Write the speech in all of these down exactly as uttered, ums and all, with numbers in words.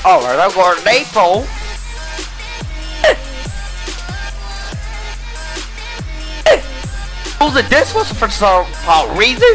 Oh, we're not going to April. Using this was for some uh, reason.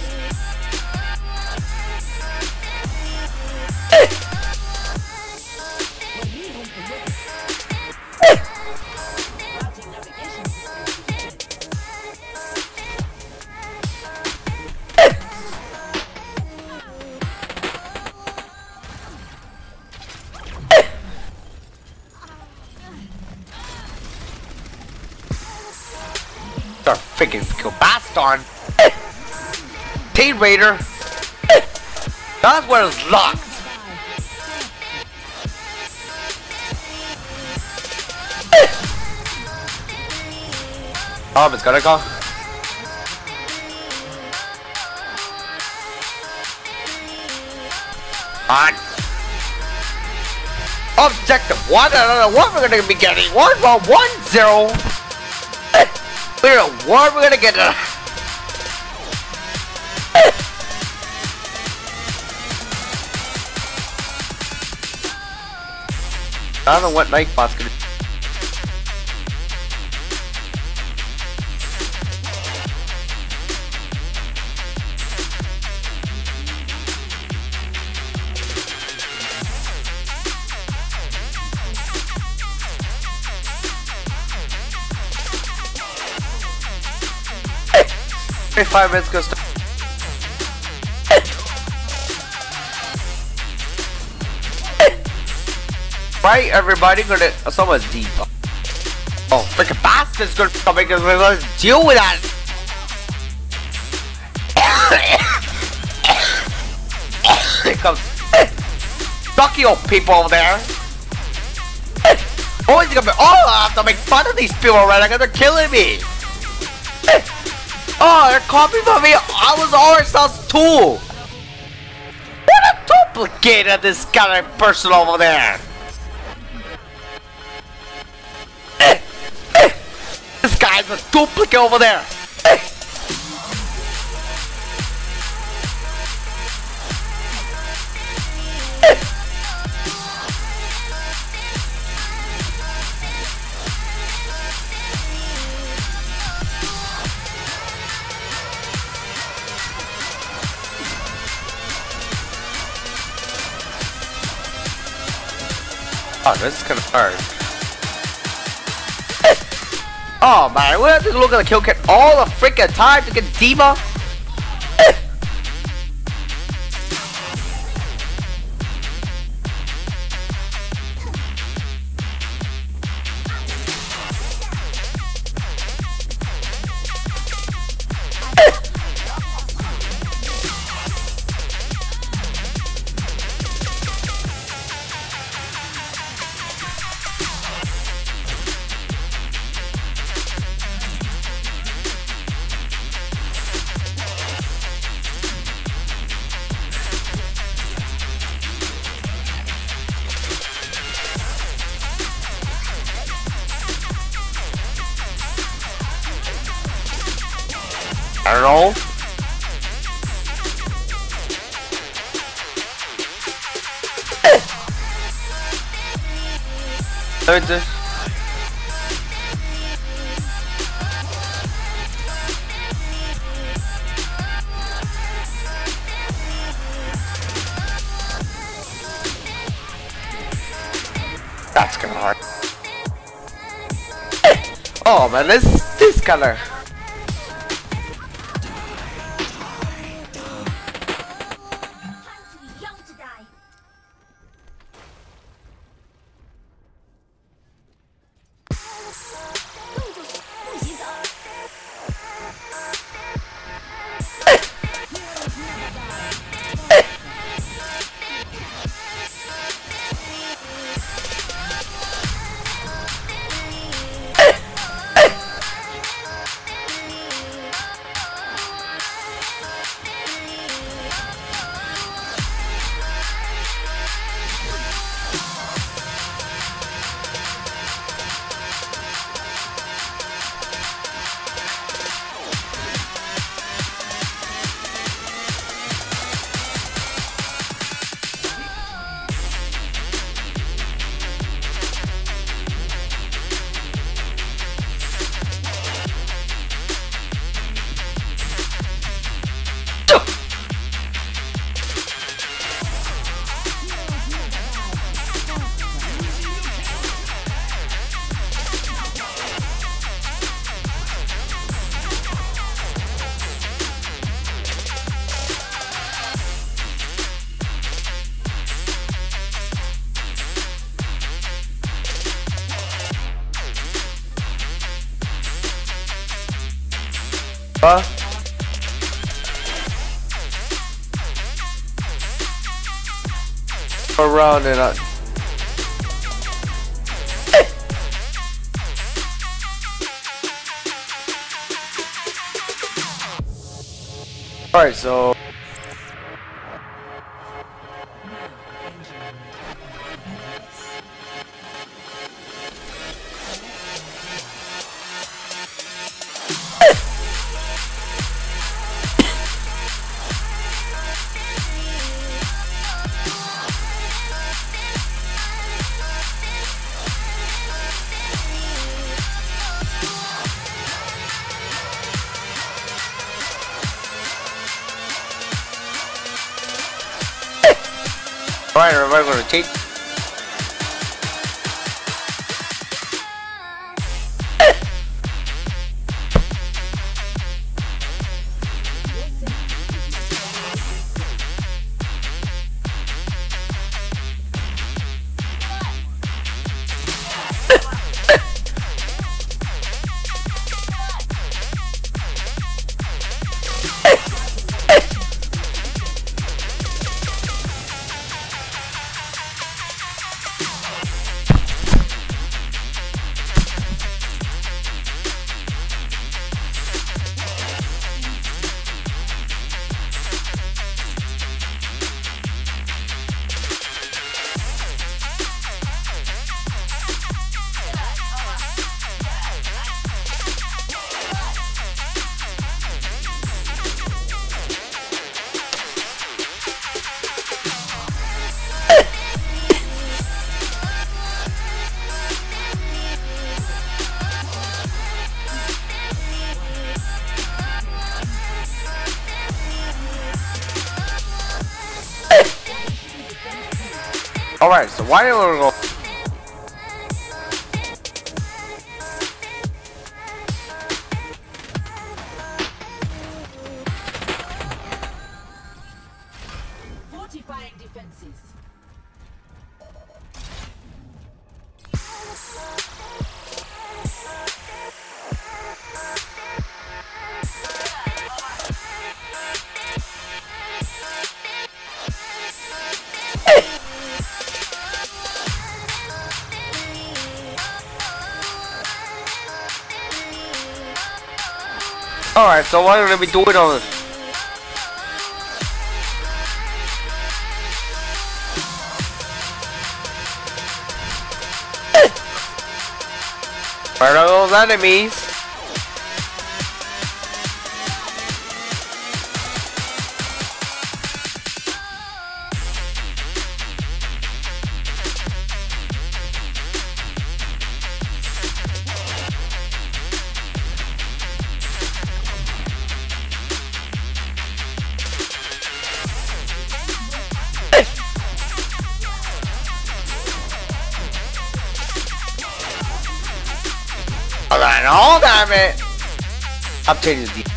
Start freaking kill Baston. Team Raider. That's where it's locked. Oh, it's gonna go. On. Objective one. I don't know what we're gonna be getting. One one one zero. We don't know what we're gonna get. Uh, I don't know what Nightbot's gonna do. Five minutes goes to right, everybody gonna someone's deep. Oh, freaking bastard's gonna come because we're gonna deal with that. Here comes Ducky old people over there. Always gonna be oh I have to make fun of these people right now because they're killing me. Oh, they're copying from me. I was always sus too. What a duplicate of this kind of person over there. This guy's a duplicate over there. Oh, this is kind of hard. Oh man, we have to look at the kill count all the freaking time to get Diva. I don't know. Let me just... That's kinda hard. Oh man, this this color. Huh? Around and I. Alright, so. Alright, everybody gonna take. Alright, so why don't we go? Fortifying defenses. Alright, so what are we gonna be doing on this? Where are those enemies? Alright, all damn it! I'm changing the.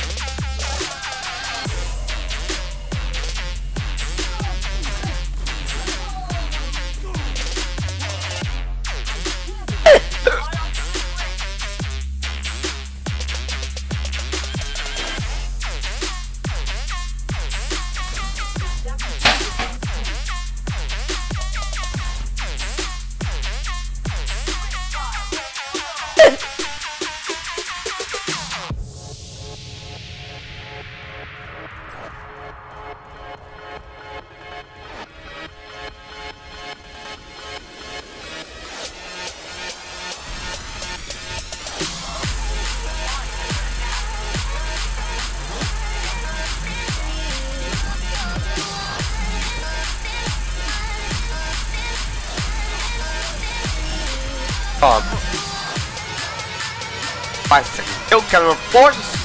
Um, five seconds. Kill counter force.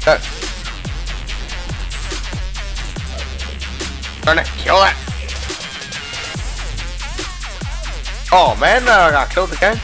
Good. Trying to kill it. Oh man, I got killed again.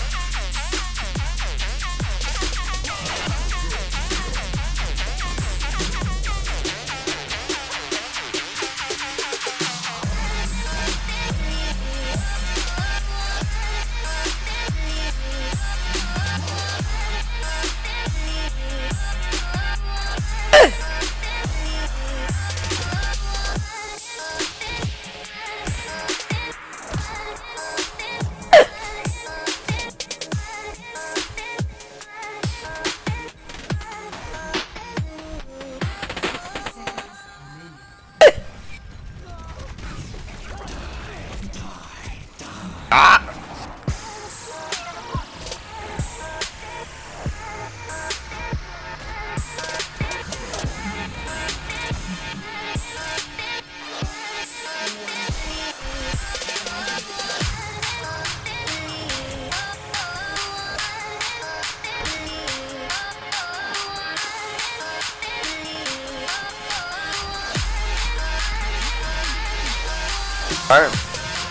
Ah! All right.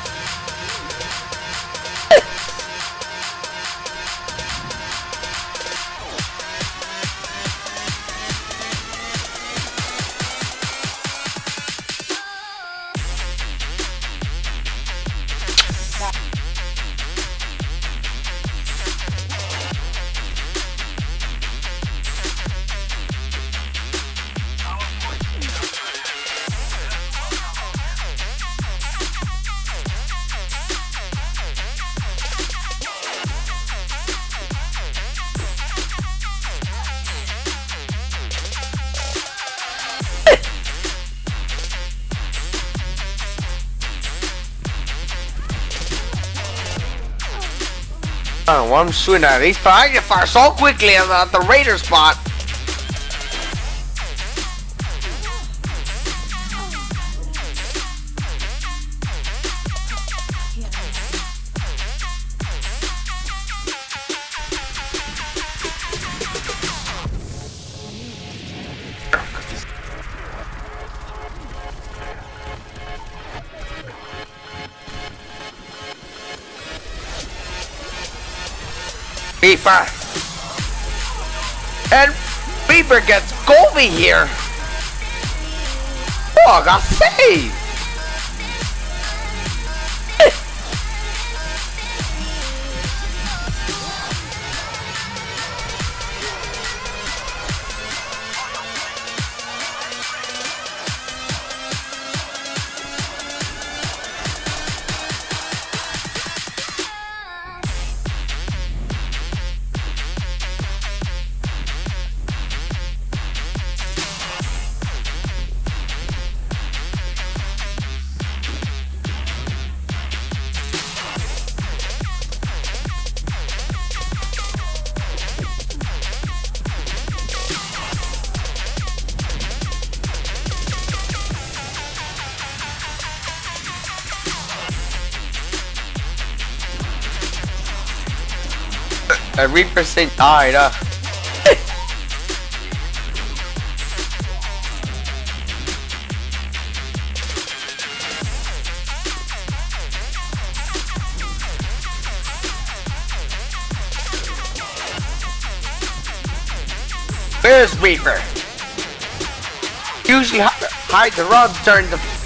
Oh, well, I'm shooting at these, but I get fire so quickly at the, the Raider spot. Beeper. And Beeper gets Golby here. Oh, I got saved. A Reaper Saint died, uh. Where's Reaper? Usually hide the run during the